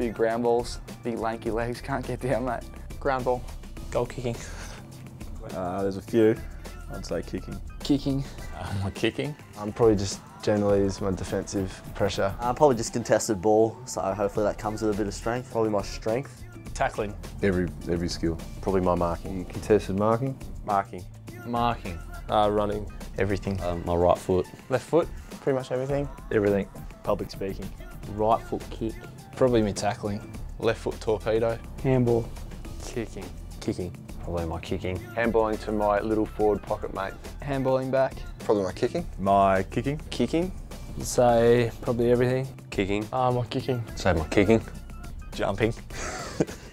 big ground balls, big lanky legs, can't get down, mate. Ground ball. Goal kicking. There's a few. I'd say kicking. Kicking. My kicking. Probably just generally is my defensive pressure. Probably just contested ball, so hopefully that comes with a bit of strength. Probably my strength. Tackling. Every skill. Probably my marking. Contested marking. Marking. Marking. Running. Everything. My right foot. Left foot. Pretty much everything. Everything. Public speaking. Right foot kick. Probably me tackling. Left foot torpedo. Handball. Kicking. Kicking. Probably my kicking. Handballing to my little forward pocket mate. Handballing back. Probably my kicking. My kicking. Kicking. Say probably everything. Kicking. My kicking. Say my kicking. Jumping.